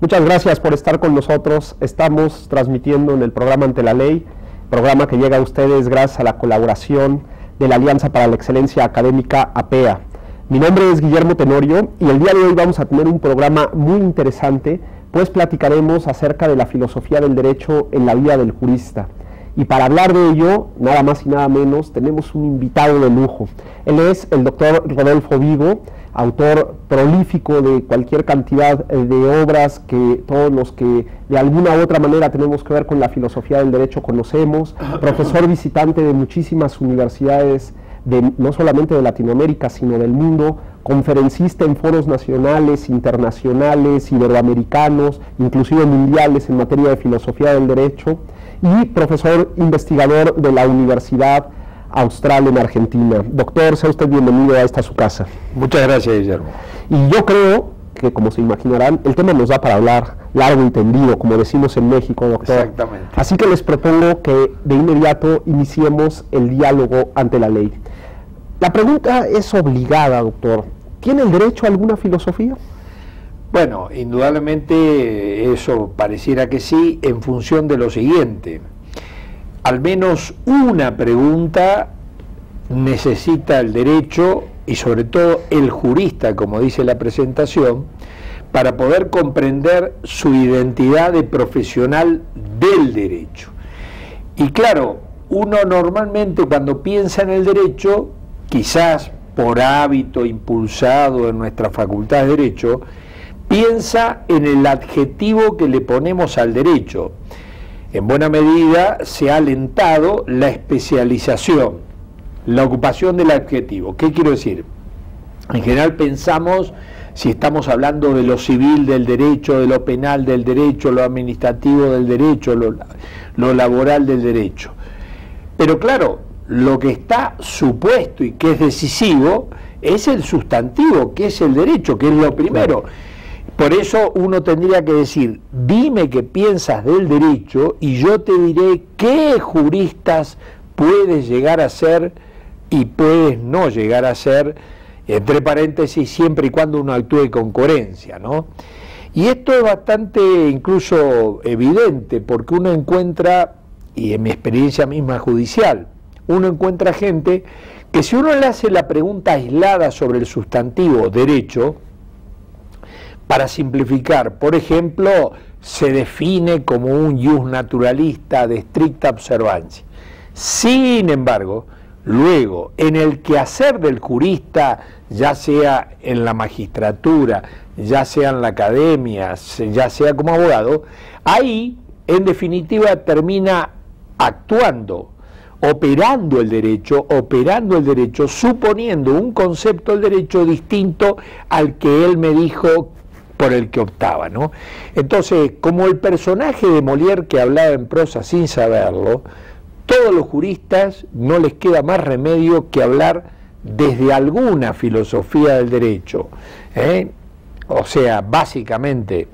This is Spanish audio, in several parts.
Muchas gracias por estar con nosotros. Estamos transmitiendo en el programa Ante la Ley, programa que llega a ustedes gracias a la colaboración de la Alianza para la Excelencia Académica, APEA. Mi nombre es Guillermo Tenorio y el día de hoy vamos a tener un programa muy interesante, pues platicaremos acerca de la filosofía del derecho en la vida del jurista. Y para hablar de ello, nada más y nada menos, tenemos un invitado de lujo. Él es el doctor Rodolfo Vigo, autor prolífico de cualquier cantidad de obras que todos los que de alguna u otra manera tenemos que ver con la filosofía del derecho conocemos, profesor visitante de muchísimas universidades, no solamente de Latinoamérica, sino del mundo, conferencista en foros nacionales, internacionales, iberoamericanos, inclusive mundiales en materia de filosofía del derecho, y profesor investigador de la Universidad Austral en Argentina. Doctor, sea usted bienvenido a esta su casa. Muchas gracias, Guillermo. Y yo creo que, como se imaginarán, el tema nos da para hablar largo y tendido, como decimos en México, doctor. Exactamente. Así que les propongo que de inmediato iniciemos el diálogo ante la ley. La pregunta es obligada, doctor. ¿Tiene el derecho a alguna filosofía? Bueno, indudablemente eso pareciera que sí, en función de lo siguiente. Al menos una pregunta necesita el derecho, y sobre todo el jurista, como dice la presentación, para poder comprender su identidad de profesional del derecho. Y claro, uno normalmente cuando piensa en el derecho, quizás por hábito impulsado en nuestra facultad de derecho, piensa en el adjetivo que le ponemos al derecho. En buena medida se ha alentado la especialización, la ocupación del adjetivo. ¿Qué quiero decir? En general pensamos, si estamos hablando de lo civil del derecho, de lo penal del derecho, lo administrativo del derecho, lo laboral del derecho. Pero claro, lo que está supuesto y que es decisivo es el sustantivo, que es el derecho, que es lo primero. Por eso uno tendría que decir, dime qué piensas del derecho y yo te diré qué juristas puedes llegar a ser y puedes no llegar a ser, entre paréntesis, siempre y cuando uno actúe con coherencia, ¿no? Y esto es bastante incluso evidente, porque uno encuentra, y en mi experiencia misma judicial, uno encuentra gente que si uno le hace la pregunta aislada sobre el sustantivo derecho, para simplificar, por ejemplo, se define como un jus naturalista de estricta observancia. Sin embargo, luego, en el quehacer del jurista, ya sea en la magistratura, ya sea en la academia, ya sea como abogado, ahí, en definitiva, termina actuando, operando el derecho, suponiendo un concepto del derecho distinto al que él me dijo por el que optaba, ¿no? Entonces, como el personaje de Molière que hablaba en prosa sin saberlo, todos los juristas no les queda más remedio que hablar desde alguna filosofía del derecho, ¿eh? O sea, básicamente,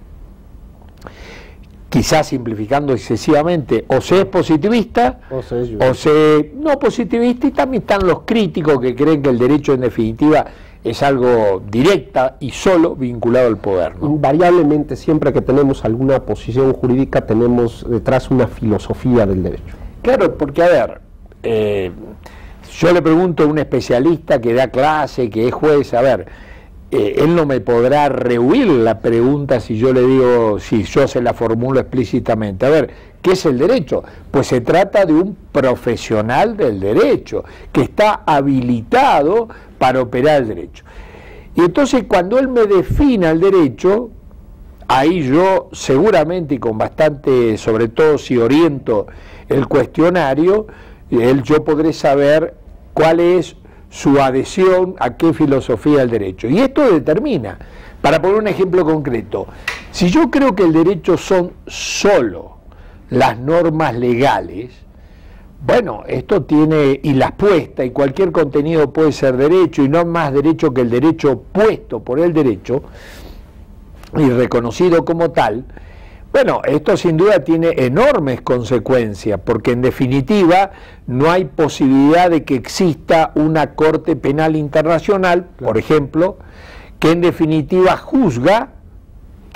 quizás simplificando excesivamente, o se es positivista, o se no positivista, y también están los críticos que creen que el derecho en definitiva es algo directa y solo vinculado al poder, ¿no? Invariablemente, siempre que tenemos alguna posición jurídica, tenemos detrás una filosofía del derecho. Claro, porque a ver, yo le pregunto a un especialista que da clase, que es juez, a ver, él no me podrá rehuir la pregunta si yo le digo, si yo se la formulo explícitamente. A ver, ¿qué es el derecho? Pues se trata de un profesional del derecho, que está habilitado para operar el derecho. Y entonces cuando él me defina el derecho, ahí yo seguramente y con bastante, sobre todo si oriento el cuestionario, yo podré saber cuál es su adhesión a qué filosofía del derecho. Y esto determina, para poner un ejemplo concreto, si yo creo que el derecho son solo las normas legales, bueno, esto tiene, y las puestas, y cualquier contenido puede ser derecho, y no más derecho que el derecho puesto por el derecho, y reconocido como tal. Bueno, esto sin duda tiene enormes consecuencias, porque en definitiva no hay posibilidad de que exista una Corte Penal Internacional, por ejemplo, que en definitiva juzga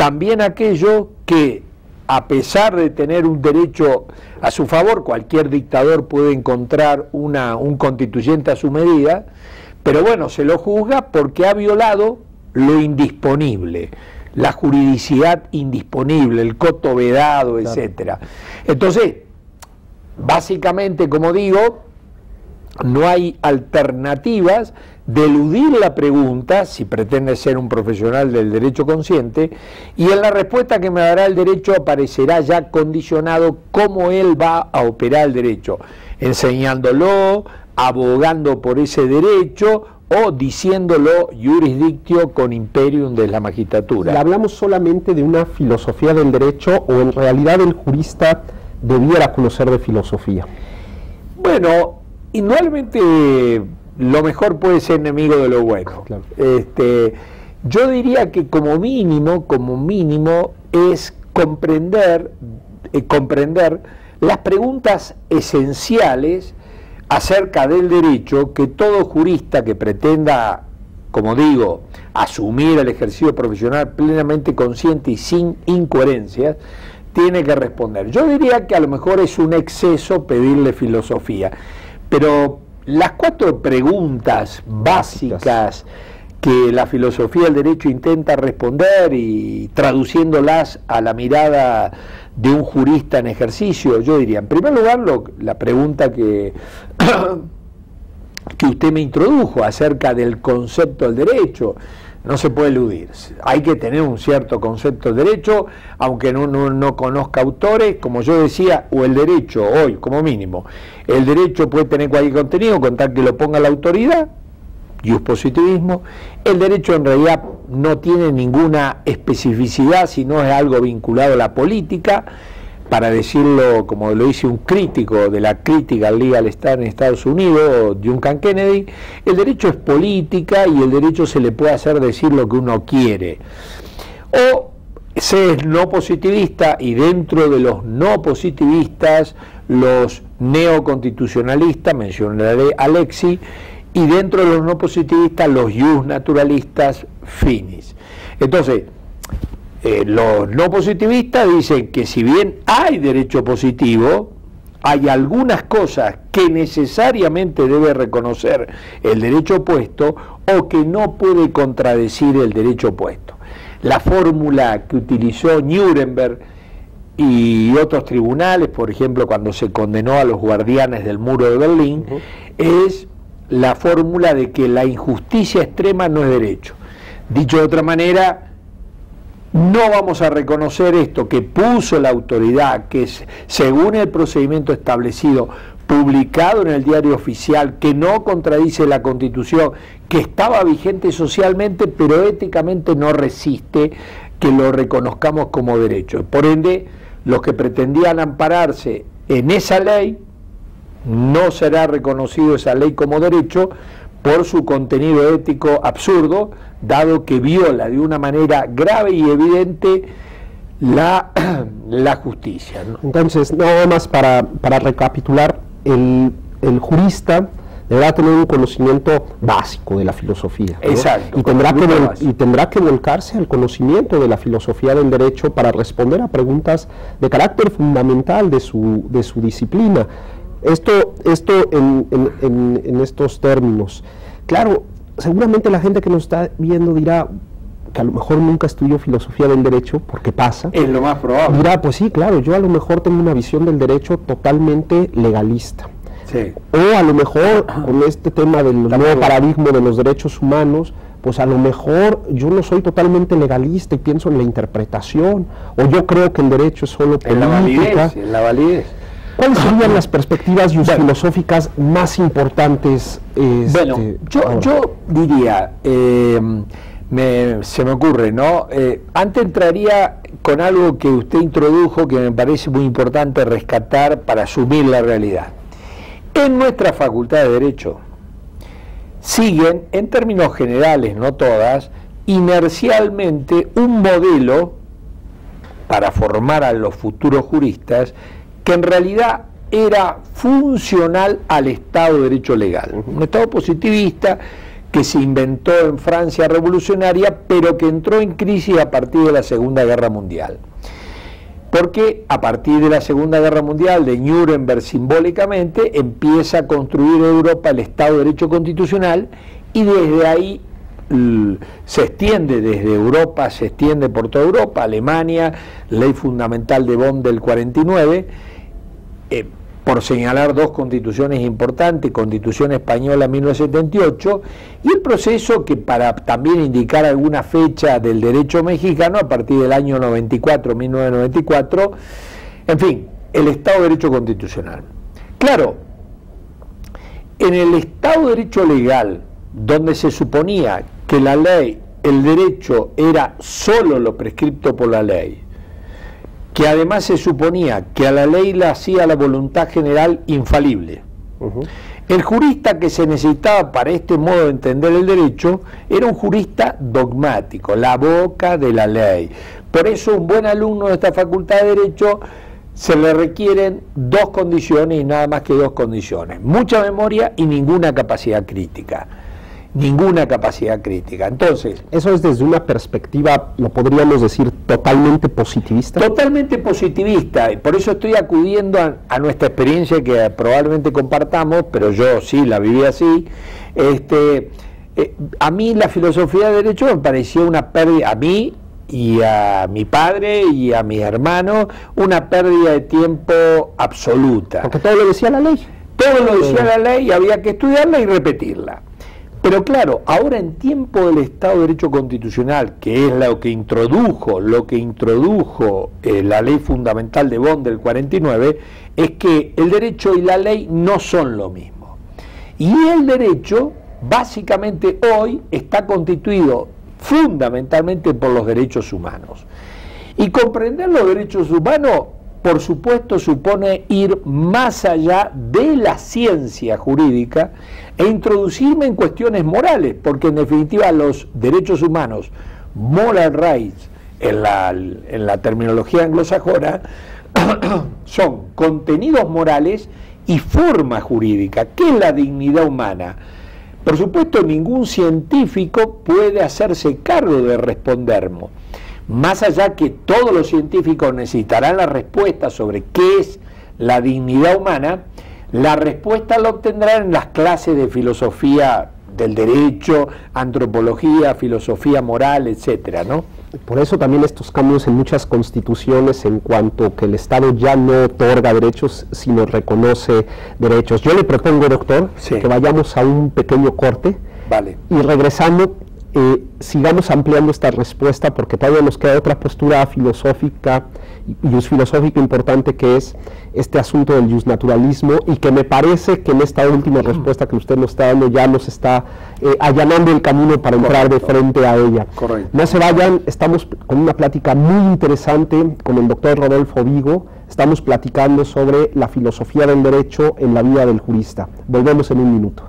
también aquello que, a pesar de tener un derecho a su favor, cualquier dictador puede encontrar un constituyente a su medida, pero bueno, se lo juzga porque ha violado lo indisponible, la juridicidad indisponible, el coto vedado, claro, etcétera. Entonces, básicamente, como digo, no hay alternativas de eludir la pregunta, si pretende ser un profesional del derecho consciente, y en la respuesta que me dará el derecho aparecerá ya condicionado cómo él va a operar el derecho, enseñándolo, abogando por ese derecho o diciéndolo jurisdictio con imperium de la magistratura. ¿Hablamos solamente de una filosofía del derecho o en realidad el jurista debiera conocer de filosofía? Bueno, indudablemente lo mejor puede ser enemigo de lo bueno. Claro. Yo diría que como mínimo es comprender las preguntas esenciales acerca del derecho que todo jurista que pretenda, como digo, asumir el ejercicio profesional plenamente consciente y sin incoherencias, tiene que responder. Yo diría que a lo mejor es un exceso pedirle filosofía, pero las 4 preguntas básicas que la filosofía del derecho intenta responder y traduciéndolas a la mirada de un jurista en ejercicio, yo diría, en primer lugar, la pregunta que usted me introdujo acerca del concepto del derecho, no se puede eludir. Hay que tener un cierto concepto del derecho, aunque no conozca autores, como yo decía, o el derecho hoy, como mínimo. El derecho puede tener cualquier contenido, con tal que lo ponga la autoridad, positivismo. El derecho en realidad no tiene ninguna especificidad, sino es algo vinculado a la política. Para decirlo, como lo dice un crítico de la crítica al legal star en Estados Unidos, Duncan Kennedy, el derecho es política y el derecho se le puede hacer decir lo que uno quiere. O se es no positivista, y dentro de los no positivistas, los neoconstitucionalistas, mencionaré a Alexis, y dentro de los no positivistas, los justnaturalistas finis. Entonces, los no positivistas dicen que si bien hay derecho positivo, hay algunas cosas que necesariamente debe reconocer el derecho opuesto o que no puede contradecir el derecho opuesto. La fórmula que utilizó Nuremberg y otros tribunales, por ejemplo, cuando se condenó a los guardianes del muro de Berlín, es la fórmula de que la injusticia extrema no es derecho. Dicho de otra manera, no vamos a reconocer esto que puso la autoridad, que es, según el procedimiento establecido, publicado en el diario oficial, que no contradice la Constitución, que estaba vigente socialmente, pero éticamente no resiste que lo reconozcamos como derecho. Por ende, los que pretendían ampararse en esa ley, no será reconocido esa ley como derecho por su contenido ético absurdo, dado que viola de una manera grave y evidente la justicia, ¿no? Entonces, nada más para recapitular, el jurista deberá tener un conocimiento básico de la filosofía, ¿no? Exacto. Y tendrá que volcarse al conocimiento de la filosofía del derecho para responder a preguntas de carácter fundamental de su disciplina. Esto en estos términos. Claro, seguramente la gente que nos está viendo dirá que a lo mejor nunca estudió filosofía del derecho, porque pasa. Es lo más probable. Dirá, pues sí, claro, yo a lo mejor tengo una visión del derecho totalmente legalista. Sí. O a lo mejor con este tema del nuevo paradigma de los derechos humanos, pues a lo mejor yo no soy totalmente legalista y pienso en la interpretación, o yo creo que el derecho es solo política. En la validez. ¿Cuáles serían las perspectivas filosóficas más importantes? Bueno, yo diría, se me ocurre, ¿no? Antes entraría con algo que usted introdujo que me parece muy importante rescatar para asumir la realidad. En nuestra Facultad de Derecho siguen, en términos generales, no todas, inercialmente un modelo para formar a los futuros juristas que en realidad era funcional al Estado de Derecho legal. Un Estado positivista que se inventó en Francia revolucionaria, pero que entró en crisis a partir de la Segunda Guerra Mundial. Porque a partir de la Segunda Guerra Mundial, de Nuremberg simbólicamente, empieza a construir Europa el Estado de Derecho Constitucional, y desde ahí se extiende desde Europa, se extiende por toda Europa, Alemania, Ley Fundamental de Bonn del 49, por señalar dos constituciones importantes, Constitución Española 1978, y el proceso que, para también indicar alguna fecha del derecho mexicano, a partir del año 94, 1994, en fin, el Estado de Derecho Constitucional. Claro, en el Estado de Derecho legal, donde se suponía que la ley, el derecho era solo lo prescripto por la ley, que además se suponía que a la ley la hacía la voluntad general infalible. El jurista que se necesitaba para este modo de entender el derecho era un jurista dogmático, la boca de la ley. Por eso un buen alumno de esta facultad de Derecho se le requieren dos condiciones, y nada más que dos condiciones: mucha memoria y ninguna capacidad crítica. Ninguna capacidad crítica. Entonces, eso es desde una perspectiva, lo podríamos decir, totalmente positivista. Totalmente positivista, y por eso estoy acudiendo a nuestra experiencia que probablemente compartamos, pero yo sí la viví así. A mí la filosofía de derecho me pareció una pérdida, a mí y a mi padre y a mis hermanos, una pérdida de tiempo absoluta. Porque todo lo decía la ley. Todo lo decía la ley, y había que estudiarla y repetirla. Pero claro, ahora en tiempo del Estado de Derecho Constitucional, que es lo que introdujo la Ley Fundamental de Bonn del 49, es que el derecho y la ley no son lo mismo. Y el derecho, básicamente hoy, está constituido fundamentalmente por los derechos humanos. Y comprender los derechos humanos, por supuesto, supone ir más allá de la ciencia jurídica e introducirme en cuestiones morales, porque en definitiva los derechos humanos, moral rights, en la terminología anglosajona, son contenidos morales y forma jurídica. ¿Qué es la dignidad humana? Por supuesto, ningún científico puede hacerse cargo de respondernos. Más allá que todos los científicos necesitarán la respuesta sobre qué es la dignidad humana, la respuesta la obtendrán en las clases de filosofía del derecho, antropología, filosofía moral, etcétera, ¿no? Por eso también estos cambios en muchas constituciones en cuanto que el Estado ya no otorga derechos, sino reconoce derechos. Yo le propongo, doctor, que vayamos a un pequeño corte. Vale. Y regresando, sigamos ampliando esta respuesta, porque todavía nos queda otra postura filosófica importante, que es este asunto del justnaturalismo, y que me parece que en esta última respuesta que usted nos está dando ya nos está allanando el camino para entrar de frente a ella. Correcto. No se vayan, estamos con una plática muy interesante con el doctor Rodolfo Vigo. Estamos platicando sobre la filosofía del derecho en la vida del jurista. Volvemos en un minuto.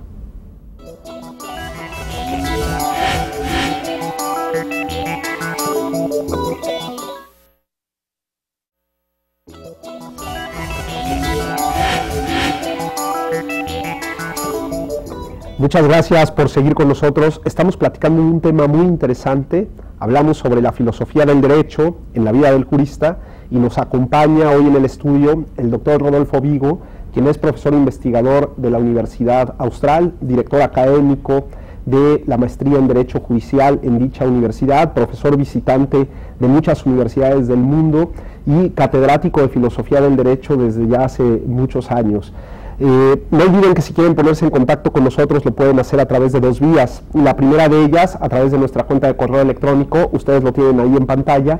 Muchas gracias por seguir con nosotros. Estamos platicando de un tema muy interesante. Hablamos sobre la filosofía del derecho en la vida del jurista, y nos acompaña hoy en el estudio el doctor Rodolfo Vigo, quien es profesor investigador de la Universidad Austral, director académico de la maestría en Derecho Judicial en dicha universidad, profesor visitante de muchas universidades del mundo y catedrático de Filosofía del Derecho desde ya hace muchos años. No olviden que si quieren ponerse en contacto con nosotros lo pueden hacer a través de dos vías. La primera de ellas, a través de nuestra cuenta de correo electrónico, ustedes lo tienen ahí en pantalla,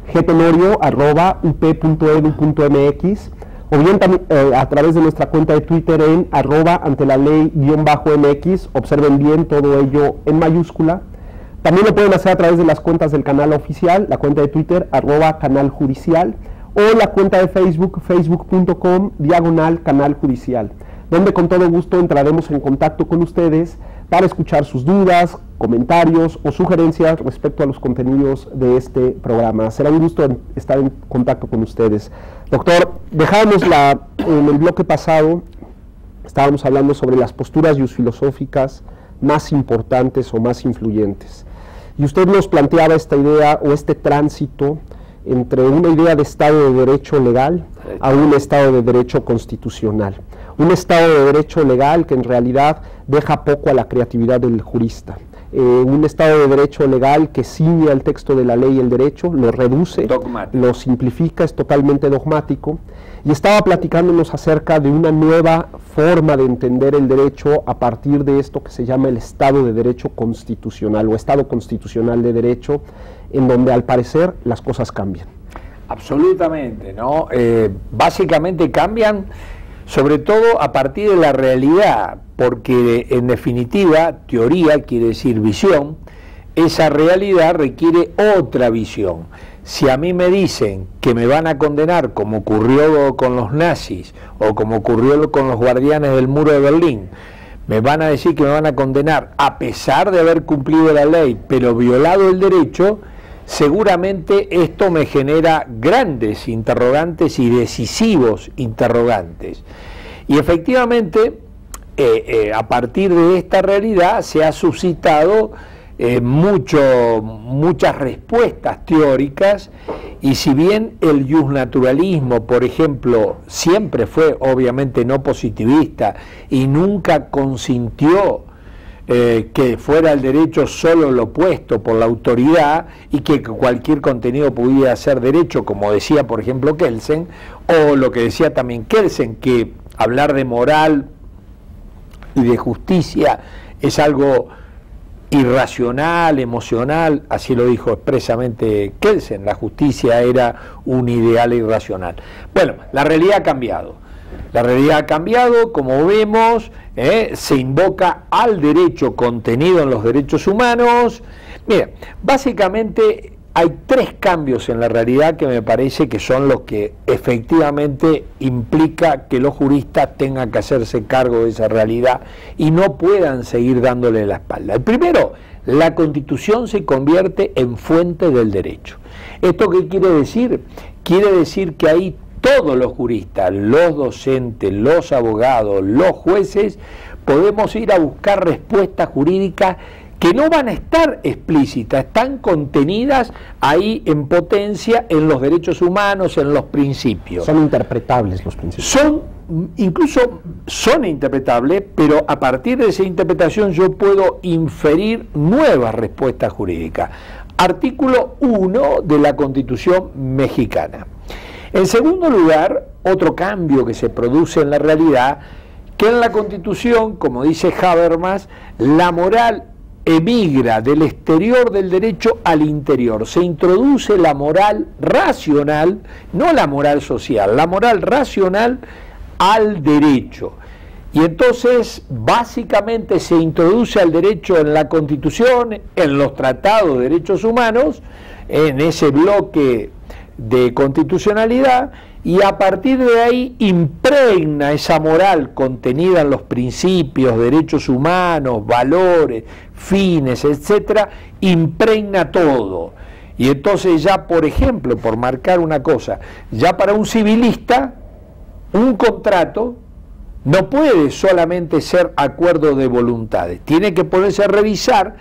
gtenorio@up.edu.mx, o bien a través de nuestra cuenta de Twitter en @antelaley_mx, observen bien todo ello en mayúscula. También lo pueden hacer a través de las cuentas del canal oficial, la cuenta de Twitter @canaljudicial, o la cuenta de Facebook, facebook.com/canal judicial, donde con todo gusto entraremos en contacto con ustedes para escuchar sus dudas, comentarios o sugerencias respecto a los contenidos de este programa. Será un gusto estar en contacto con ustedes. Doctor, dejábamos en el bloque pasado, estábamos hablando sobre las posturas filosóficas más importantes o más influyentes. Y usted nos planteaba esta idea o este tránsito entre una idea de Estado de Derecho legal a un Estado de Derecho constitucional. Un Estado de Derecho legal que en realidad deja poco a la creatividad del jurista. Un Estado de Derecho legal que ciñe al texto de la ley y el derecho, lo reduce, lo simplifica, es totalmente dogmático. Y estaba platicándonos acerca de una nueva forma de entender el derecho a partir de esto que se llama el Estado de Derecho constitucional o Estado constitucional de derecho, en donde al parecer las cosas cambian. Absolutamente, ¿no? Básicamente cambian sobre todo a partir de la realidad, porque en definitiva, teoría quiere decir visión, esa realidad requiere otra visión. Si a mí me dicen que me van a condenar como ocurrió con los nazis o como ocurrió con los guardianes del muro de Berlín, me van a decir que me van a condenar a pesar de haber cumplido la ley, pero violado el derecho, seguramente esto me genera grandes interrogantes y decisivos interrogantes. Y efectivamente, a partir de esta realidad se ha suscitado muchas respuestas teóricas, y si bien el justnaturalismo, por ejemplo, siempre fue obviamente no positivista y nunca consintió que fuera el derecho solo lo puesto por la autoridad y que cualquier contenido pudiera ser derecho, como decía por ejemplo Kelsen, o lo que decía también Kelsen, que hablar de moral y de justicia es algo irracional, emocional, así lo dijo expresamente Kelsen, la justicia era un ideal irracional. Bueno, la realidad ha cambiado. La realidad ha cambiado, como vemos, se invoca al derecho contenido en los derechos humanos. Mira, básicamente hay tres cambios en la realidad que me parece que son los que efectivamente implica que los juristas tengan que hacerse cargo de esa realidad y no puedan seguir dándole la espalda. El primero, la Constitución se convierte en fuente del derecho. ¿Esto qué quiere decir? Quiere decir que ahí todos los juristas, los docentes, los abogados, los jueces, podemos ir a buscar respuestas jurídicas que no van a estar explícitas, están contenidas ahí en potencia en los derechos humanos, en los principios. Son interpretables los principios. Incluso son interpretables, pero a partir de esa interpretación yo puedo inferir nuevas respuestas jurídicas. Artículo 1 de la Constitución mexicana. En segundo lugar, otro cambio que se produce en la realidad, que en la Constitución, como dice Habermas, la moral emigra del exterior del derecho al interior. Se introduce la moral racional, no la moral social, la moral racional al derecho. Y entonces, básicamente se introduce al derecho en la Constitución, en los tratados de derechos humanos, en ese bloque de constitucionalidad, y a partir de ahí impregna esa moral contenida en los principios, derechos humanos, valores, fines, etcétera, impregna todo. Y entonces ya, por ejemplo, por marcar una cosa, ya para un civilista, un contrato no puede solamente ser acuerdo de voluntades, tiene que ponerse a revisar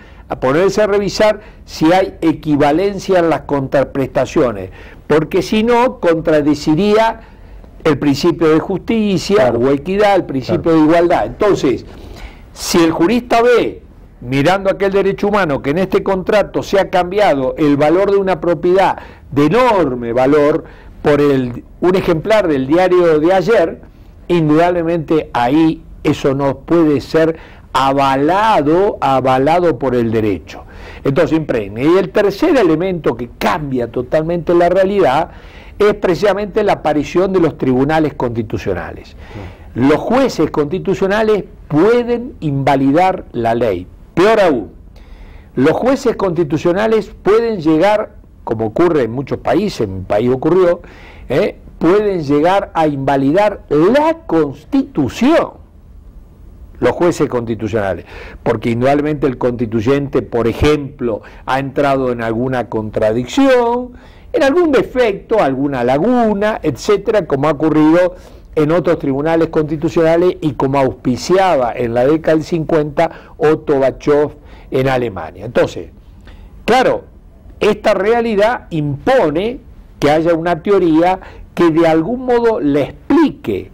si hay equivalencia en las contraprestaciones, porque si no, contradeciría el principio de justicia o equidad, el principio de igualdad. Entonces, si el jurista ve, mirando aquel derecho humano, que en este contrato se ha cambiado el valor de una propiedad de enorme valor por un ejemplar del diario de ayer, indudablemente ahí eso no puede ser avalado por el derecho. Entonces impregna. Y el tercer elemento que cambia totalmente la realidad es precisamente la aparición de los tribunales constitucionales. Los jueces constitucionales pueden invalidar la ley. Peor aún, los jueces constitucionales pueden llegar, como ocurre en muchos países, en mi país ocurrió, pueden llegar a invalidar la Constitución. Los jueces constitucionales, porque indudablemente el constituyente, por ejemplo, ha entrado en alguna contradicción, en algún defecto, alguna laguna, etcétera, como ha ocurrido en otros tribunales constitucionales y como auspiciaba en la década del 50 Otto Bachow en Alemania. Entonces, claro, esta realidad impone que haya una teoría que de algún modo la explique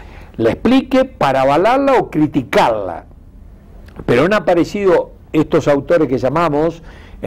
para avalarla o criticarla. Pero han aparecido estos autores que llamamos,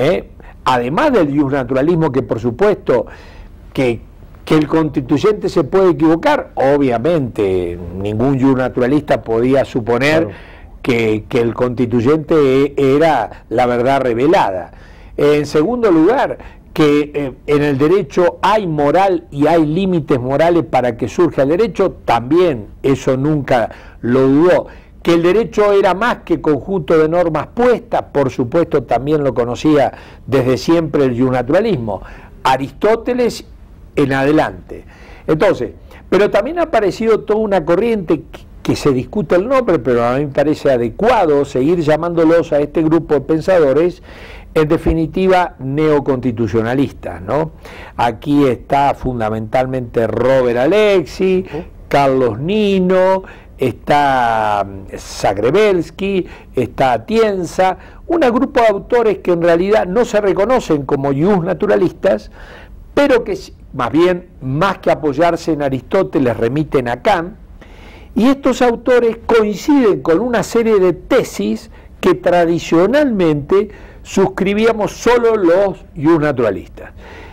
además del justnaturalismo, que por supuesto que el constituyente se puede equivocar, obviamente ningún justnaturalista podía suponer que el constituyente era la verdad revelada. En segundo lugar, que en el derecho hay moral y hay límites morales para que surja el derecho, también eso nunca lo dudó. Que el derecho era más que conjunto de normas puestas, por supuesto también lo conocía desde siempre el justnaturalismo, Aristóteles en adelante. Entonces, pero también ha aparecido toda una corriente que se discute el nombre, pero a mí me parece adecuado seguir llamándolos a este grupo de pensadores, en definitiva neoconstitucionalistas, ¿no? Aquí está fundamentalmente Robert Alexy, Carlos Nino, está Zagrebelsky, está Atienza, un grupo de autores que en realidad no se reconocen como justnaturalistas, pero que más bien, más que apoyarse en Aristóteles, remiten a Kant, y estos autores coinciden con una serie de tesis que tradicionalmente suscribíamos solo los justnaturalistas.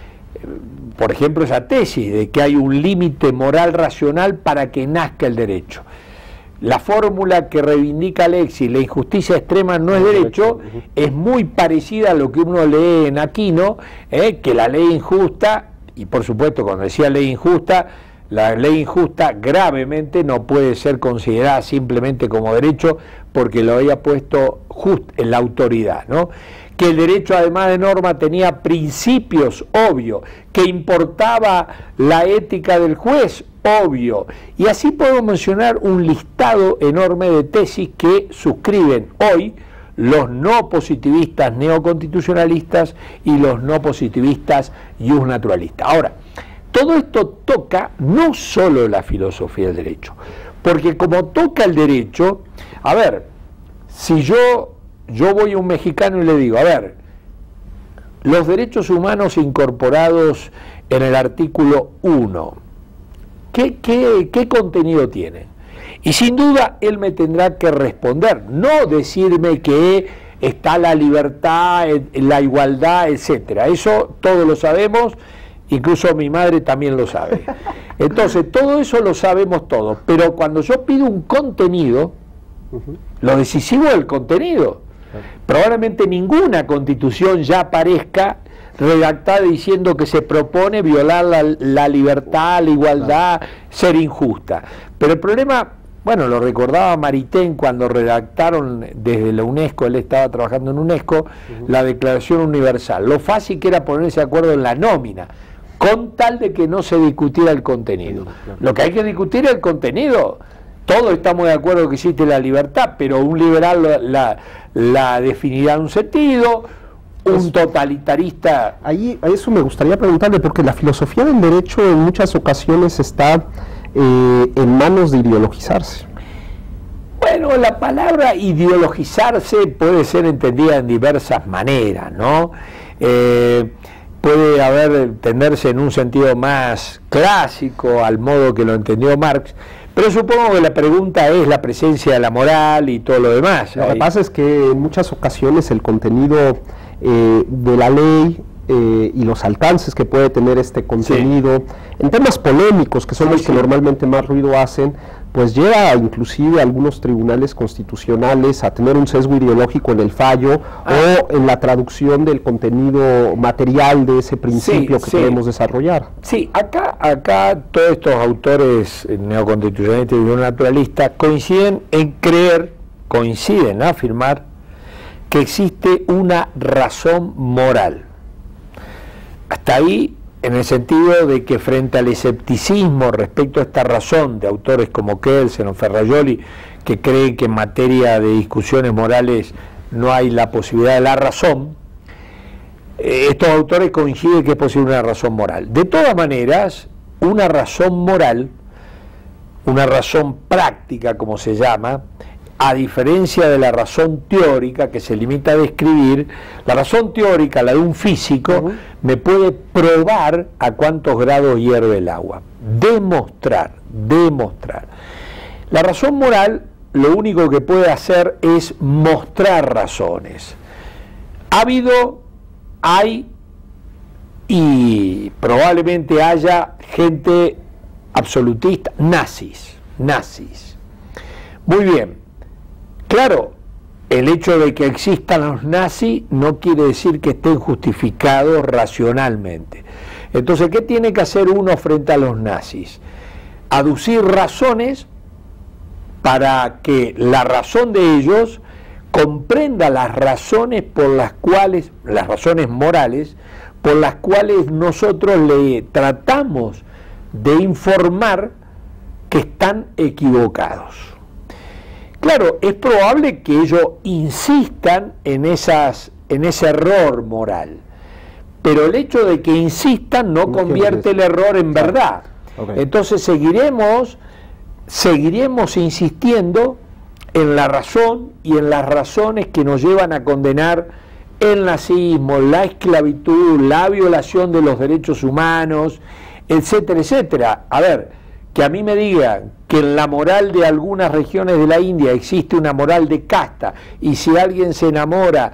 Por ejemplo, esa tesis de que hay un límite moral racional para que nazca el derecho. La fórmula que reivindica Alexis, la injusticia extrema no es derecho, es muy parecida a lo que uno lee en Aquino, que la ley injusta, y por supuesto cuando decía ley injusta, la ley injusta gravemente no puede ser considerada simplemente como derecho porque lo había puesto en la autoridad, ¿no? Que el derecho además de norma tenía principios, obvio, que importaba la ética del juez, obvio, y así podemos mencionar un listado enorme de tesis que suscriben hoy los no positivistas neoconstitucionalistas y los no positivistas justnaturalistas. Ahora, todo esto toca no solo la filosofía del derecho, porque como toca el derecho, a ver, si yo voy a un mexicano y le digo, a ver, los derechos humanos incorporados en el artículo 1, ¿qué contenido tienen? Y sin duda él me tendrá que responder, no decirme que está la libertad, la igualdad, etcétera. Eso todos lo sabemos, incluso mi madre también lo sabe. Entonces, todo eso lo sabemos todos, pero cuando yo pido un contenido, lo decisivo es el contenido. Probablemente ninguna constitución ya aparezca redactada diciendo que se propone violar la libertad, la igualdad, ser injusta. Pero el problema, bueno, lo recordaba Maritain cuando redactaron desde la UNESCO, él estaba trabajando en UNESCO, la Declaración Universal. Lo fácil que era ponerse de acuerdo en la nómina, con tal de que no se discutiera el contenido. Lo que hay que discutir es el contenido. Todos estamos de acuerdo que existe la libertad, pero un liberal la definirá en un sentido, un totalitarista... Ahí a eso me gustaría preguntarle, porque la filosofía del derecho en muchas ocasiones está en manos de ideologizarse. Bueno, la palabra ideologizarse puede ser entendida en diversas maneras, ¿no? Puede tenderse en un sentido más clásico, al modo que lo entendió Marx, pero supongo que la pregunta es la presencia de la moral y todo lo demás. Lo que pasa es que en muchas ocasiones el contenido de la ley y los alcances que puede tener este contenido, en temas polémicos, que son los que normalmente más ruido hacen, pues lleva inclusive a algunos tribunales constitucionales a tener un sesgo ideológico en el fallo o en la traducción del contenido material de ese principio que queremos desarrollar. Sí, acá todos estos autores neoconstitucionalistas y naturalistas coinciden en afirmar que existe una razón moral. Hasta ahí, en el sentido de que frente al escepticismo respecto a esta razón de autores como Kelsen o Ferrajoli, que creen que en materia de discusiones morales no hay la posibilidad de la razón, estos autores coinciden que es posible una razón moral. De todas maneras, una razón moral una razón práctica, como se llama, a diferencia de la razón teórica que se limita a describir. La razón teórica, la de un físico, me puede probar a cuántos grados hierve el agua. Demostrar. La razón moral lo único que puede hacer es mostrar razones. Hay y probablemente haya gente absolutista, nazis. Muy bien. Claro, el hecho de que existan los nazis no quiere decir que estén justificados racionalmente. Entonces, ¿qué tiene que hacer uno frente a los nazis? Aducir razones para que la razón de ellos comprenda las razones por las cuales, las razones morales, por las cuales nosotros le tratamos de informar que están equivocados. Claro, es probable que ellos insistan en ese error moral, pero el hecho de que insistan no convierte el error en verdad. Entonces seguiremos insistiendo en la razón y en las razones que nos llevan a condenar el nazismo, la esclavitud, la violación de los derechos humanos, etcétera, etcétera. A ver, que a mí me digan que en la moral de algunas regiones de la India existe una moral de casta, y si alguien se enamora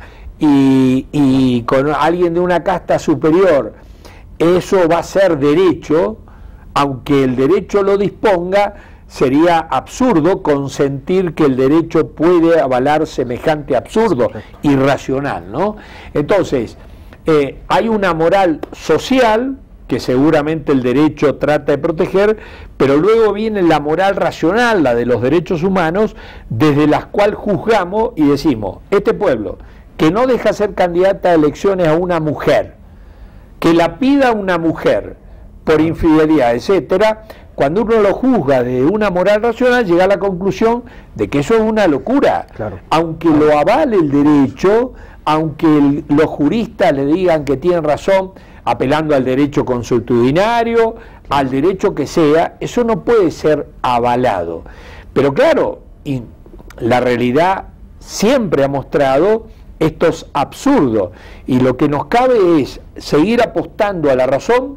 y con alguien de una casta superior, eso va a ser derecho, aunque el derecho lo disponga, sería absurdo consentir que el derecho puede avalar semejante absurdo, irracional, ¿no? Entonces, hay una moral social que seguramente el derecho trata de proteger, pero luego viene la moral racional, la de los derechos humanos, desde las cuales juzgamos y decimos, este pueblo que no deja ser candidata a elecciones a una mujer, que la pida una mujer por infidelidad, etcétera, cuando uno lo juzga de una moral racional, llega a la conclusión de que eso es una locura. Claro. Aunque lo avale el derecho, aunque los juristas le digan que tienen razón, apelando al derecho consuetudinario, al derecho que sea, eso no puede ser avalado. Pero claro, y la realidad siempre ha mostrado estos absurdos, y lo que nos cabe es seguir apostando a la razón,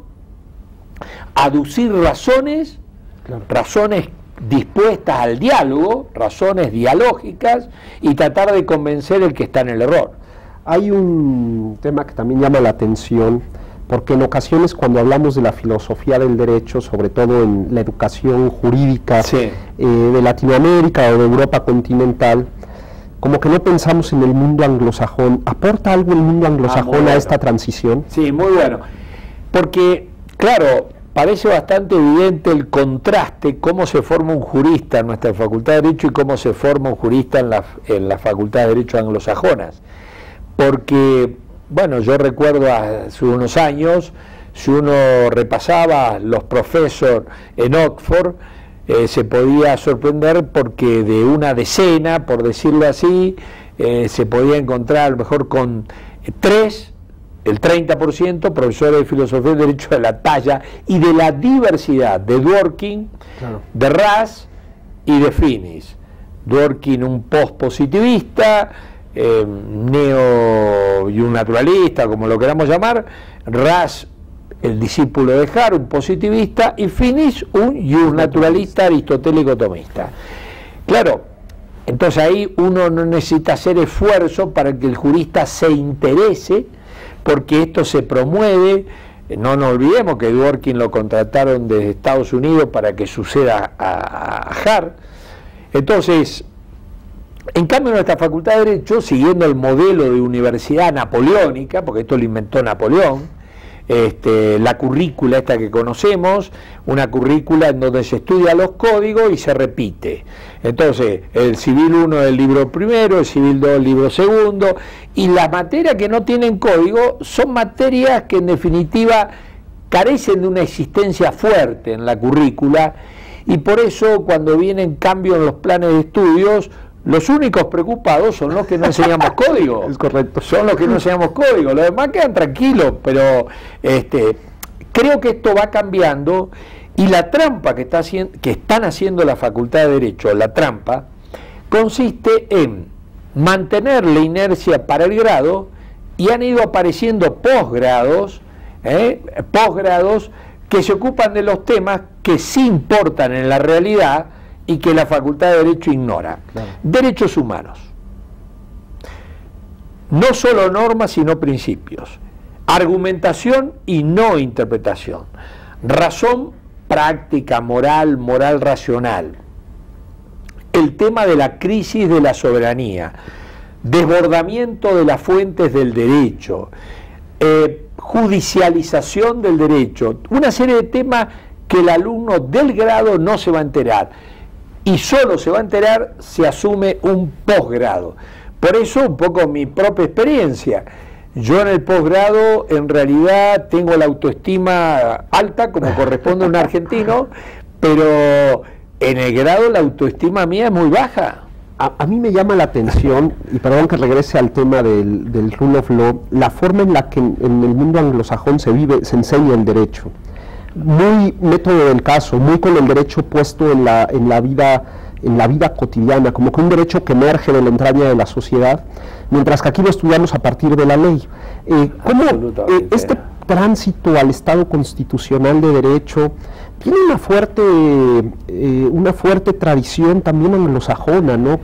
aducir razones, razones dispuestas al diálogo, razones dialógicas, y tratar de convencer el que está en el error. Hay un tema que también llama la atención, porque en ocasiones cuando hablamos de la filosofía del derecho, sobre todo en la educación jurídica de Latinoamérica o de Europa continental, como que no pensamos en el mundo anglosajón. ¿Aporta algo el mundo anglosajón a esta transición? Sí, muy bueno. Porque, claro, parece bastante evidente el contraste, cómo se forma un jurista en nuestra Facultad de Derecho y cómo se forma un jurista en la Facultad de Derecho anglosajonas. Porque, bueno, yo recuerdo hace unos años, si uno repasaba los profesores en Oxford, se podía sorprender porque de una decena, por decirlo así, se podía encontrar a lo mejor con 3, el 30%, profesores de filosofía y derecho de la talla y de la diversidad de Dworkin, de Raz y de Finis. Dworkin, un post-positivista, neo y un naturalista, como lo queramos llamar, Raz, el discípulo de Hart, un positivista, y Finis, un naturalista aristotélico-tomista. Claro, entonces ahí uno no necesita hacer esfuerzo para que el jurista se interese, porque esto se promueve. No nos olvidemos que Dworkin lo contrataron desde Estados Unidos para que suceda a Hart. Entonces, en cambio, nuestra Facultad de Derecho, siguiendo el modelo de universidad napoleónica, porque esto lo inventó Napoleón, la currícula esta que conocemos, una currícula en donde se estudia los códigos y se repite. Entonces, el Civil 1 del libro primero, el Civil 2 del libro segundo, y las materias que no tienen código son materias que en definitiva carecen de una existencia fuerte en la currícula, y por eso cuando vienen cambios en los planes de estudios, los únicos preocupados son los que no enseñamos código. Es correcto. Son los que no enseñamos código. Los demás quedan tranquilos, pero creo que esto va cambiando Y la trampa que están haciendo la Facultad de Derecho, la trampa, consiste en mantener la inercia para el grado, y han ido apareciendo posgrados que se ocupan de los temas que sí importan en la realidad y que la Facultad de Derecho ignora. Claro. Derechos humanos. No solo normas, sino principios. Argumentación y no interpretación. Razón práctica, moral, moral racional. El tema de la crisis de la soberanía. Desbordamiento de las fuentes del derecho. Judicialización del derecho. Una serie de temas que el alumno del grado no se va a enterar. Y solo se va a enterar si asume un posgrado. Por eso, un poco mi propia experiencia. Yo en el posgrado, en realidad, tengo la autoestima alta, como corresponde a un argentino, pero en el grado la autoestima mía es muy baja. A mí me llama la atención, y perdón que regrese al tema del rule of law, la forma en la que en el mundo anglosajón se enseña el derecho. Muy método del caso, muy con el derecho puesto en la vida cotidiana, como que un derecho que emerge de la entraña de la sociedad, mientras que aquí lo estudiamos a partir de la ley. ¿Cómo este tránsito al Estado constitucional de derecho tiene una fuerte tradición también anglosajona, ¿no?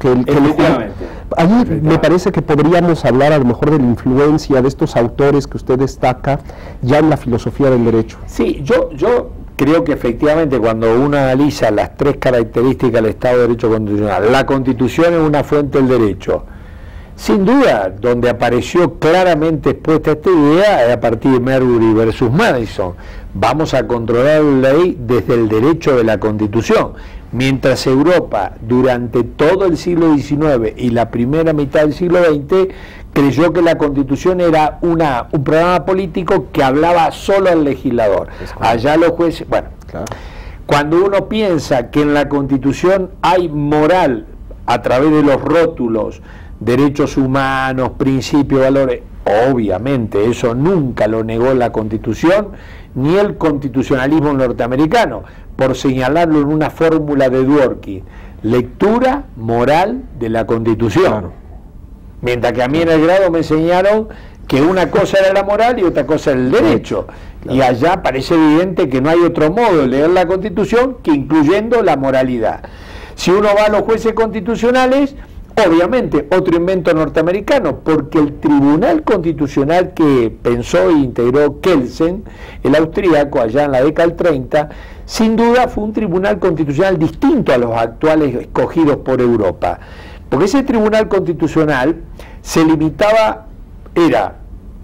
Ahí me parece que podríamos hablar a lo mejor de la influencia de estos autores que usted destaca ya en la filosofía del derecho. Sí, yo creo que efectivamente cuando uno analiza las tres características del Estado de Derecho constitucional, la Constitución es una fuente del derecho. Sin duda, donde apareció claramente expuesta esta idea es a partir de Marbury versus Madison. Vamos a controlar la ley desde el derecho de la Constitución. Mientras Europa, durante todo el siglo XIX y la primera mitad del siglo XX, creyó que la Constitución era un programa político que hablaba solo al legislador. Allá los jueces... Bueno, claro. Cuando uno piensa que en la Constitución hay moral a través de los rótulos, derechos humanos, principios, valores, obviamente eso nunca lo negó la Constitución, ni el constitucionalismo norteamericano, por señalarlo en una fórmula de Dworkin, lectura moral de la Constitución. Claro. Mientras que a mí en el grado me enseñaron que una cosa era la moral y otra cosa era el derecho. Claro. Y allá parece evidente que no hay otro modo de leer la Constitución que incluyendo la moralidad. Si uno va a los jueces constitucionales, obviamente otro invento norteamericano, porque el Tribunal Constitucional que pensó e integró Kelsen, el austríaco, allá en la década del 30, sin duda fue un tribunal constitucional distinto a los actuales escogidos por Europa. Porque ese Tribunal Constitucional se limitaba, era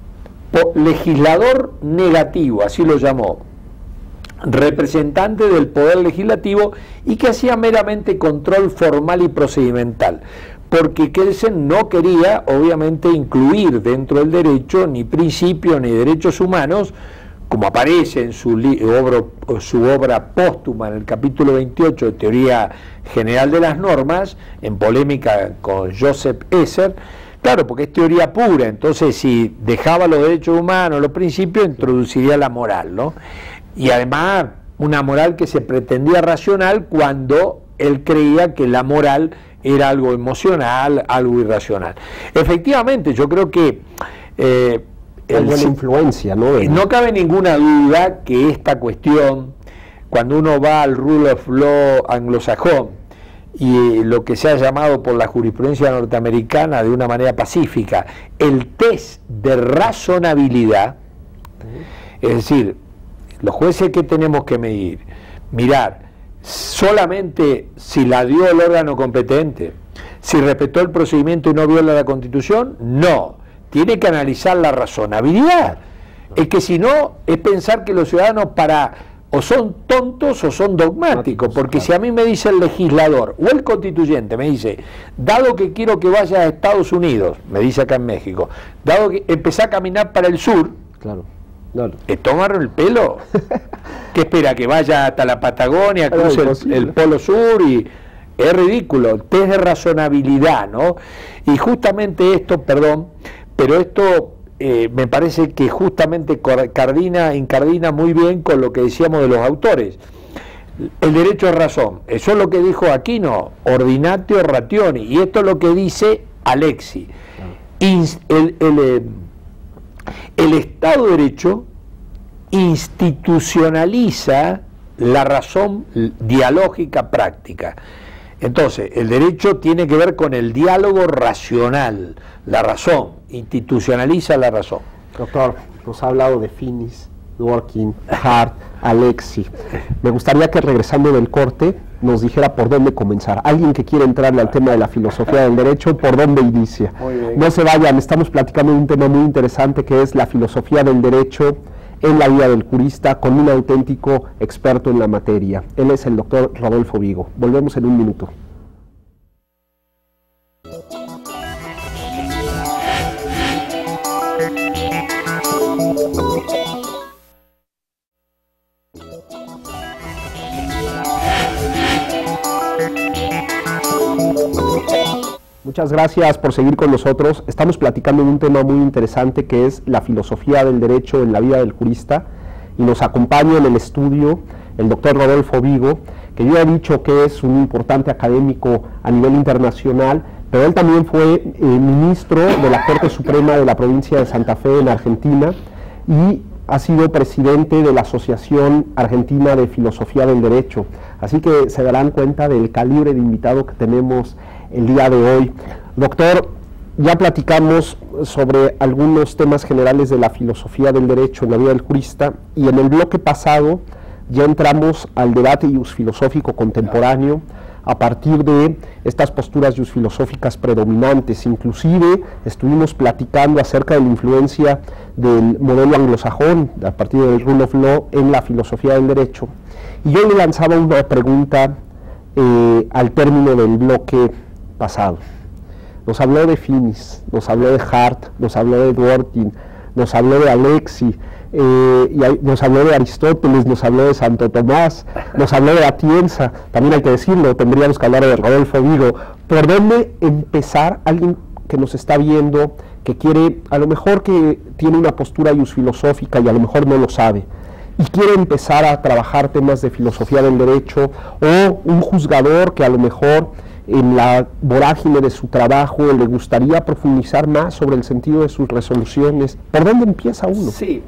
legislador negativo, así lo llamó, representante del poder legislativo, y que hacía meramente control formal y procedimental, porque Kelsen no quería obviamente incluir dentro del derecho ni principios ni derechos humanos, como aparece en su obra póstuma en el capítulo 28 de Teoría General de las Normas, en polémica con Joseph Esser. Claro, porque es teoría pura, entonces si dejaba los derechos humanos, los principios, introduciría la moral, ¿no? Y además una moral que se pretendía racional cuando él creía que la moral era algo emocional, algo irracional. Efectivamente, yo creo que buena influencia, ¿no? No cabe ninguna duda que esta cuestión, cuando uno va al rule of law anglosajón y lo que se ha llamado por la jurisprudencia norteamericana de una manera pacífica, el test de razonabilidad, es decir, los jueces que tenemos que mirar solamente si la dio el órgano competente, si respetó el procedimiento y no viola la Constitución, no, tiene que analizar la razonabilidad. Es que si no, es pensar que los ciudadanos o son tontos o son dogmáticos, porque si a mí me dice el legislador o el constituyente, me dice, dado que quiero que vayas a Estados Unidos, me dice acá en México, dado que empecé a caminar para el sur, claro. ¿Te tomaron el pelo? ¿Qué espera? ¿Que vaya hasta la Patagonia, cruce el Polo Sur? Y es ridículo, test de razonabilidad, ¿no? Y justamente esto, perdón, pero esto me parece que justamente incardina muy bien con lo que decíamos de los autores. el derecho a razón. Eso es lo que dijo Aquino, ordinatio rationi, y esto es lo que dice Alexi. El Estado de Derecho institucionaliza la razón dialógica práctica. Entonces, el derecho tiene que ver con el diálogo racional, la razón, institucionaliza la razón. Doctor, nos ha hablado de Finis, Dworkin, Hart, Alexi. Me gustaría que, regresando del corte, nos dijera por dónde comenzar. Alguien que quiere entrarle al tema de la filosofía del derecho, ¿por dónde inicia? No se vayan, estamos platicando de un tema muy interesante que es la filosofía del derecho en la vida del jurista, con un auténtico experto en la materia. Él es el doctor Rodolfo Vigo. Volvemos en un minuto. Muchas gracias por seguir con nosotros. Estamos platicando de un tema muy interesante que es la filosofía del derecho en la vida del jurista, y nos acompaña en el estudio el doctor Rodolfo Vigo, que yo he dicho que es un importante académico a nivel internacional, pero él también fue ministro de la Corte Suprema de la provincia de Santa Fe en Argentina y ha sido presidente de la Asociación Argentina de Filosofía del Derecho. Así que se darán cuenta del calibre de invitado que tenemos el día de hoy. Doctor, ya platicamos sobre algunos temas generales de la filosofía del derecho en la vida del jurista, y en el bloque pasado ya entramos al debate filosófico contemporáneo a partir de estas posturas filosóficas predominantes. Inclusive estuvimos platicando acerca de la influencia del modelo anglosajón a partir del Rule of Law en la filosofía del derecho, y yo le lanzaba una pregunta al término del bloque pasado. Nos habló de Finis, nos habló de Hart, nos habló de Dworkin, nos habló de Alexi, nos habló de Aristóteles, nos habló de Santo Tomás, nos habló de Atienza. También hay que decirlo, tendríamos que hablar de Rodolfo Vigo. ¿Por dónde empezar? Alguien que nos está viendo, que quiere, a lo mejor que tiene una postura filosófica y a lo mejor no lo sabe, y quiere empezar a trabajar temas de filosofía del derecho, o un juzgador que a lo mejor en la vorágine de su trabajo le gustaría profundizar más sobre el sentido de sus resoluciones. ¿Por dónde empieza uno? Sí,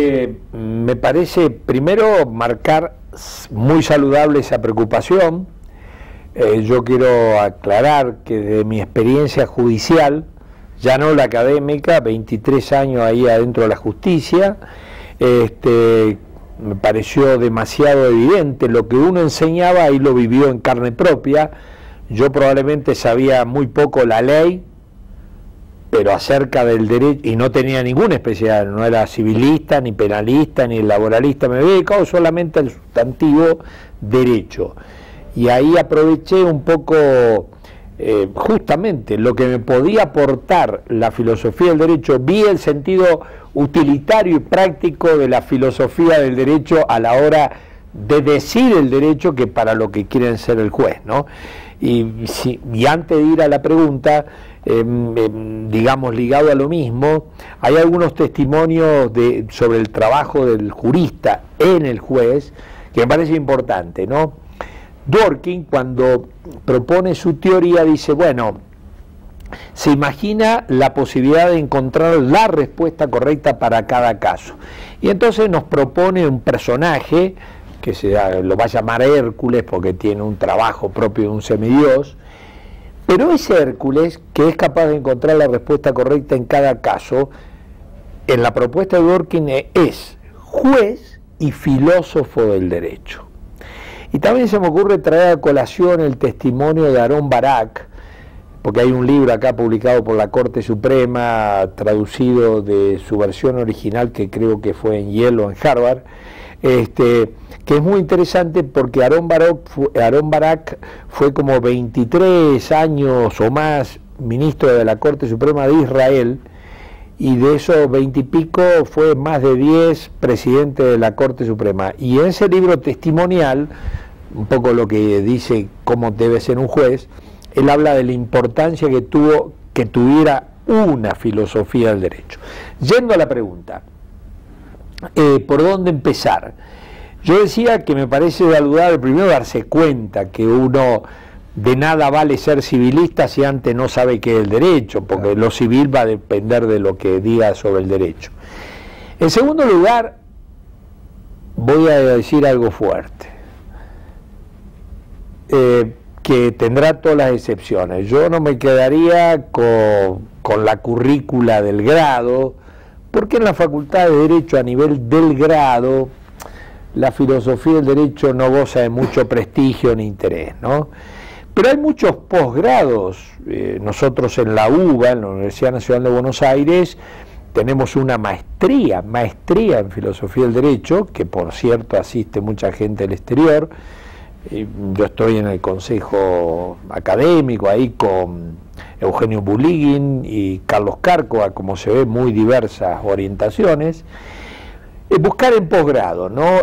me parece primero marcar muy saludable esa preocupación. Yo quiero aclarar que de mi experiencia judicial, ya no la académica, 23 años ahí adentro de la justicia, me pareció demasiado evidente lo que uno enseñaba y lo vivió en carne propia. Yo probablemente sabía muy poco la ley, pero acerca del derecho, y no tenía ninguna especialidad, no era civilista, ni penalista, ni laboralista, me había dedicado solamente al sustantivo derecho. Y ahí aproveché un poco justamente lo que me podía aportar la filosofía del derecho, vi el sentido utilitario y práctico de la filosofía del derecho a la hora de decir el derecho, que para lo que quieren ser el juez, ¿no? Y antes de ir a la pregunta, digamos, ligado a lo mismo, hay algunos testimonios sobre el trabajo del jurista en el juez que me parece importante, ¿no? Dworkin, cuando propone su teoría, dice, bueno, se imagina la posibilidad de encontrar la respuesta correcta para cada caso, y entonces nos propone un personaje que lo va a llamar Hércules porque tiene un trabajo propio de un semidios, pero ese Hércules, que es capaz de encontrar la respuesta correcta en cada caso, en la propuesta de Dworkin es juez y filósofo del derecho. Y también se me ocurre traer a colación el testimonio de Aarón Barak, porque hay un libro acá publicado por la Corte Suprema, traducido de su versión original, que creo que fue en Yale o en Harvard, que es muy interesante porque Aarón Barak fue como 23 años o más ministro de la Corte Suprema de Israel, y de esos 20 y pico fue más de 10 presidente de la Corte Suprema. Y en ese libro testimonial, un poco lo que dice cómo debe ser un juez, él habla de la importancia que tuviera una filosofía del derecho. Yendo a la pregunta, ¿por dónde empezar? Yo decía que me parece saludable primero darse cuenta que uno de nada vale ser civilista si antes no sabe qué es el derecho, porque lo civil va a depender de lo que diga sobre el derecho. En segundo lugar, voy a decir algo fuerte, que tendrá todas las excepciones. Yo no me quedaría con la currícula del grado, porque en la Facultad de Derecho a nivel del grado, la filosofía del derecho no goza de mucho prestigio ni interés, ¿no? Pero hay muchos posgrados. Nosotros en la UBA, en la Universidad Nacional de Buenos Aires, tenemos una maestría en filosofía del derecho, que por cierto asiste mucha gente del exterior. Yo estoy en el consejo académico ahí con Eugenio Bulíguin y Carlos Cárcova, como se ve, muy diversas orientaciones. Buscar en posgrado, ¿no?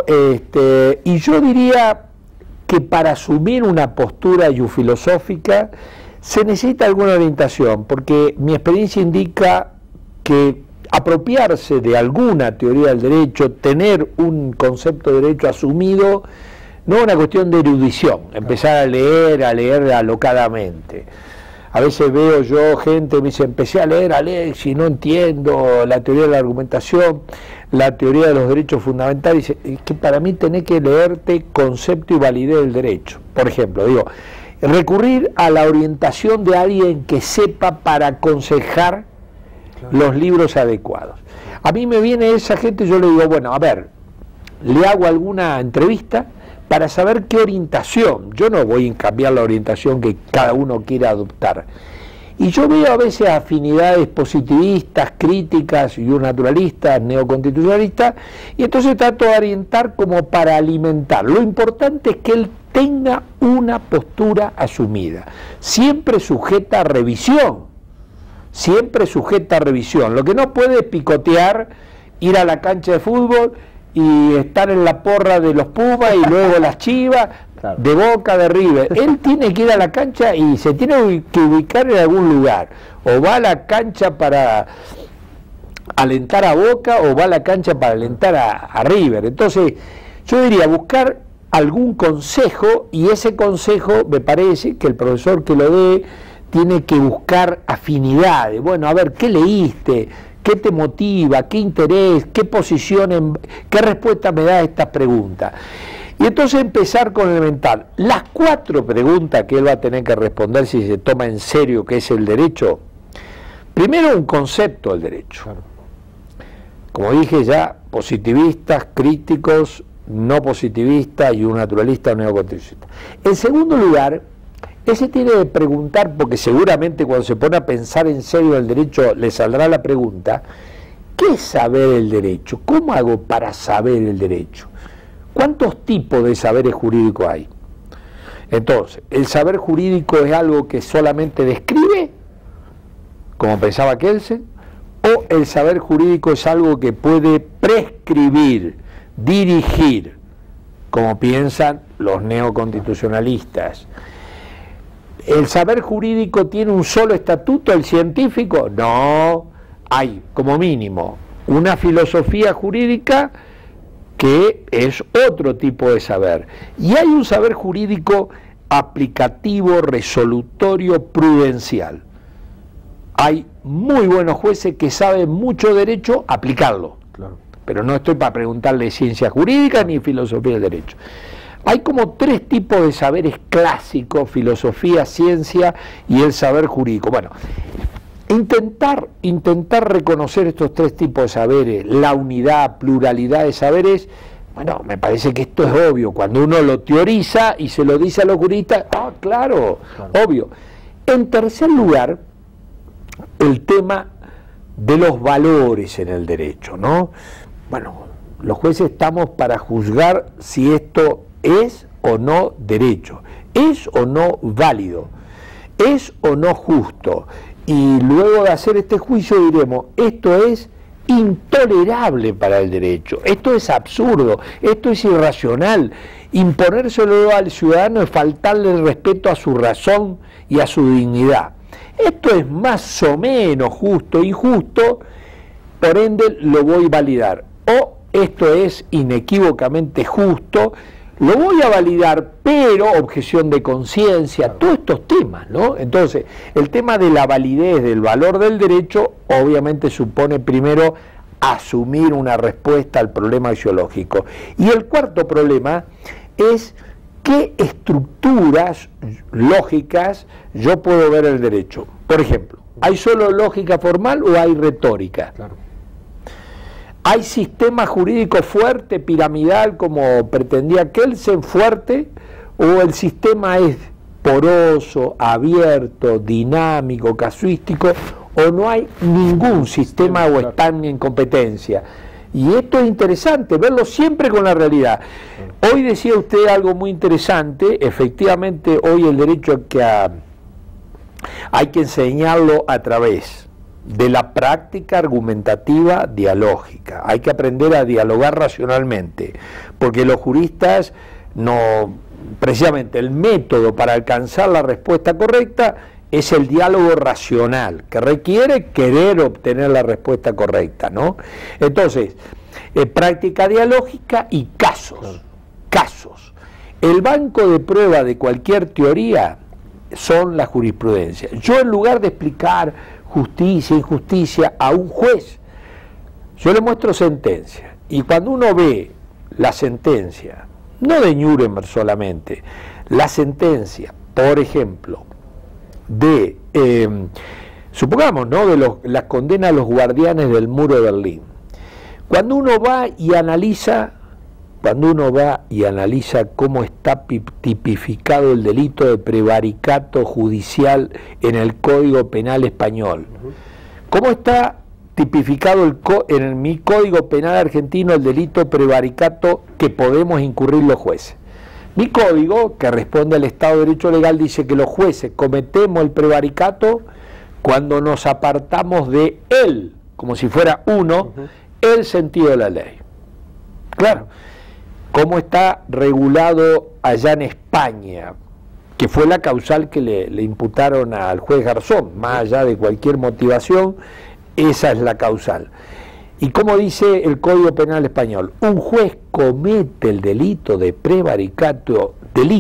Y yo diría que para asumir una postura filosófica se necesita alguna orientación, porque mi experiencia indica que apropiarse de alguna teoría del derecho, tener un concepto de derecho asumido, no es una cuestión de erudición, empezar a leer alocadamente. A veces veo yo gente que me dice, empecé a leer, Alexis, no entiendo la teoría de la argumentación, la teoría de los derechos fundamentales. Es que para mí tenés que leerte concepto y validez del derecho. Por ejemplo, digo, recurrir a la orientación de alguien que sepa para aconsejar los libros adecuados. A mí me viene esa gente y yo le digo, bueno, a ver, le hago alguna entrevista para saber qué orientación. Yo no voy a cambiar la orientación que cada uno quiera adoptar. Y yo veo a veces afinidades positivistas, críticas, naturalistas, neoconstitucionalistas, y entonces trato de orientar como para alimentar. Lo importante es que él tenga una postura asumida, siempre sujeta a revisión, siempre sujeta a revisión. Lo que no puede es picotear, ir a la cancha de fútbol y estar en la porra de los Pumas y luego las Chivas, claro, de Boca, de River. Él tiene que ir a la cancha y se tiene que ubicar en algún lugar. O va a la cancha para alentar a Boca o va a la cancha para alentar a River. Entonces, yo diría buscar algún consejo, y ese consejo me parece que el profesor que lo dé tiene que buscar afinidades. Bueno, a ver, ¿qué leíste? ¿Qué te motiva? ¿Qué interés? ¿Qué posición? ¿Qué respuesta me da a estas preguntas? Y entonces empezar con elemental. Las 4 preguntas que él va a tener que responder si se toma en serio qué es el derecho. Primero, un concepto del derecho. Como dije ya, positivistas, críticos, no positivistas y un naturalista o neoconstitucionalista. En segundo lugar, ese tiene que preguntar, porque seguramente cuando se pone a pensar en serio el derecho le saldrá la pregunta, ¿qué es saber el derecho? ¿Cómo hago para saber el derecho? ¿Cuántos tipos de saberes jurídicos hay? Entonces, ¿el saber jurídico es algo que solamente describe, como pensaba Kelsen? ¿O el saber jurídico es algo que puede prescribir, dirigir, como piensan los neoconstitucionalistas? ¿El saber jurídico tiene un solo estatuto, el científico? No, hay como mínimo una filosofía jurídica que es otro tipo de saber. Y hay un saber jurídico aplicativo, resolutorio, prudencial. Hay muy buenos jueces que saben mucho derecho, aplicarlo. Claro. Pero no estoy para preguntarle ciencia jurídica ni filosofía del derecho. Hay como 3 tipos de saberes clásicos: filosofía, ciencia y el saber jurídico. Bueno, intentar reconocer estos 3 tipos de saberes, la unidad, pluralidad de saberes, bueno, me parece que esto es obvio. Cuando uno lo teoriza y se lo dice a los juristas, claro, obvio. En tercer lugar, el tema de los valores en el derecho, ¿no? Bueno, los jueces estamos para juzgar si esto es o no derecho, es o no válido, es o no justo, y luego de hacer este juicio diremos, esto es intolerable para el derecho, esto es absurdo, esto es irracional. Imponérselo al ciudadano es faltarle el respeto a su razón y a su dignidad. Esto es más o menos justo, injusto, por ende lo voy a validar. O esto es inequívocamente justo, lo voy a validar, pero objeción de conciencia, todos estos temas, ¿no? Entonces, el tema de la validez del valor del derecho obviamente supone primero asumir una respuesta al problema axiológico. Y el cuarto problema es qué estructuras lógicas yo puedo ver el derecho. Por ejemplo, ¿hay solo lógica formal o hay retórica? Claro. ¿Hay sistema jurídico fuerte, piramidal, como pretendía Kelsen, fuerte? ¿O el sistema es poroso, abierto, dinámico, casuístico? ¿O no hay ningún sistema o están en competencia? Y esto es interesante, verlo siempre con la realidad. Hoy decía usted algo muy interesante, efectivamente hoy el derecho hay que enseñarlo a través de la práctica argumentativa dialógica. Hay que aprender a dialogar racionalmente, porque los juristas precisamente el método para alcanzar la respuesta correcta es el diálogo racional, que requiere querer obtener la respuesta correcta, ¿no? Entonces, práctica dialógica y casos. El banco de prueba de cualquier teoría son la jurisprudencia. Yo, en lugar de explicar justicia, injusticia a un juez, yo le muestro sentencia, y cuando uno ve la sentencia, no de Nuremberg solamente, la sentencia, por ejemplo, de, supongamos, ¿no?, de las condenas a los guardianes del muro de Berlín, cuando uno va y analiza cómo está tipificado el delito de prevaricato judicial en el Código Penal español, cómo está tipificado en mi Código Penal argentino el delito de prevaricato que podemos incurrir los jueces. Mi código, que responde al Estado de Derecho Legal, dice que los jueces cometemos el prevaricato cuando nos apartamos de él, como si fuera uno, el sentido de la ley. Claro. ¿Cómo está regulado allá en España? Que fue la causal que le imputaron al juez Garzón, más allá de cualquier motivación, esa es la causal. Y como dice el Código Penal español, un juez comete el delito de prevaricato,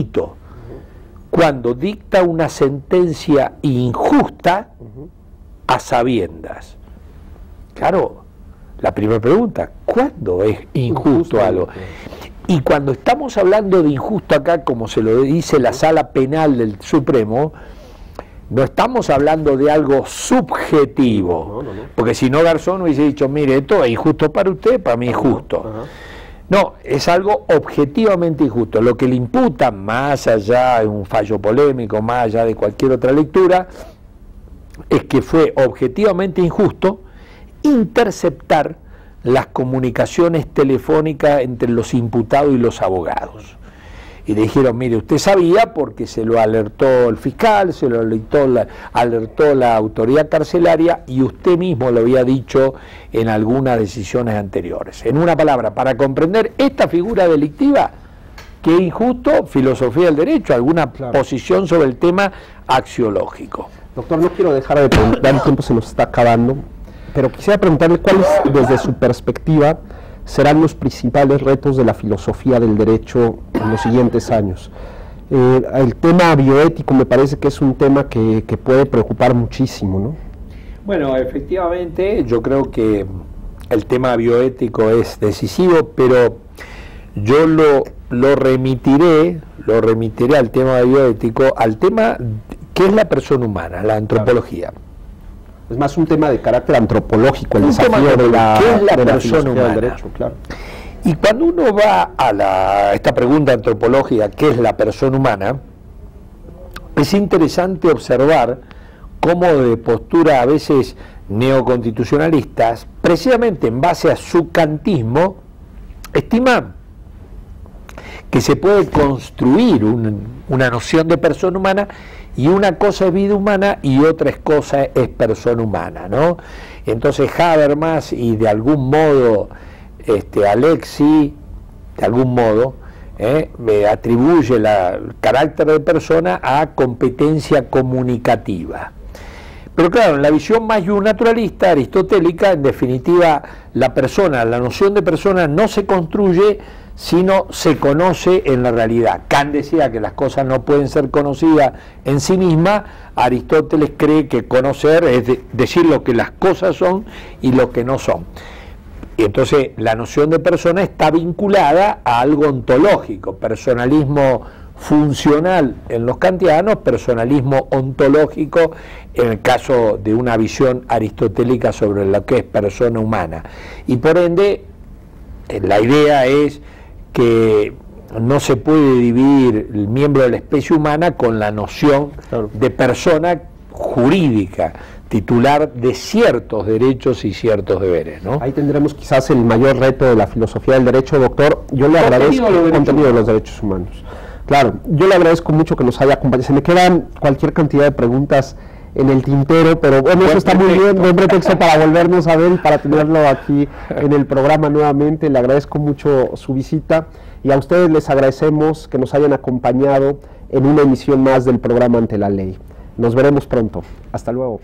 cuando dicta una sentencia injusta a sabiendas. Claro, la primera pregunta, ¿cuándo es injusto algo? Y cuando estamos hablando de injusto acá, como se lo dice la Sala Penal del Supremo, no estamos hablando de algo subjetivo, porque si no Garzón hubiese dicho, mire, esto es injusto para usted, para mí es justo. No, es algo objetivamente injusto. Lo que le imputan, más allá de un fallo polémico, más allá de cualquier otra lectura, es que fue objetivamente injusto interceptar las comunicaciones telefónicas entre los imputados y los abogados. Y le dijeron, mire, usted sabía porque se lo alertó el fiscal, se lo alertó la autoridad carcelaria y usted mismo lo había dicho en algunas decisiones anteriores. En una palabra, para comprender esta figura delictiva, que es injusto, filosofía del derecho, alguna posición sobre el tema axiológico. Doctor, no quiero dejar de preguntar, el tiempo se nos está acabando, pero quisiera preguntarle cuáles, desde su perspectiva, serán los principales retos de la filosofía del derecho en los siguientes años. El tema bioético me parece que es un tema que puede preocupar muchísimo, ¿no? Bueno, efectivamente, yo creo que el tema bioético es decisivo, pero yo lo remitiré al tema bioético, al tema que es la persona humana, la antropología. Es más un tema de carácter antropológico, el desafío de la persona humana. Del derecho, claro. Y cuando uno va a esta pregunta antropológica, ¿qué es la persona humana?, es interesante observar cómo de postura a veces neoconstitucionalistas, precisamente en base a su kantismo, estiman que se puede construir una noción de persona humana, y una cosa es vida humana y otra cosa es persona humana, ¿no? Entonces Habermas y de algún modo Alexis, de algún modo, atribuye el carácter de persona a competencia comunicativa. Pero claro, en la visión más naturalista, aristotélica, en definitiva, la persona, la noción de persona no se construye, sino se conoce en la realidad. Kant decía que las cosas no pueden ser conocidas en sí mismas. Aristóteles cree que conocer es decir lo que las cosas son y lo que no son. Y entonces la noción de persona está vinculada a algo ontológico, personalismo funcional en los kantianos, personalismo ontológico en el caso de una visión aristotélica sobre lo que es persona humana. Y por ende, la idea es que no se puede dividir el miembro de la especie humana con la noción de persona jurídica, titular de ciertos derechos y ciertos deberes, ¿no? Ahí tendremos quizás el mayor reto de la filosofía del derecho, doctor. Yo le agradezco el contenido de los derechos humanos. Claro, yo le agradezco mucho que nos haya acompañado. Se me quedan cualquier cantidad de preguntas en el tintero, pero bueno, eso está muy bien, buen pretexto para volvernos a ver, para tenerlo aquí en el programa nuevamente. Le agradezco mucho su visita y a ustedes les agradecemos que nos hayan acompañado en una emisión más del programa Ante la Ley. Nos veremos pronto. Hasta luego.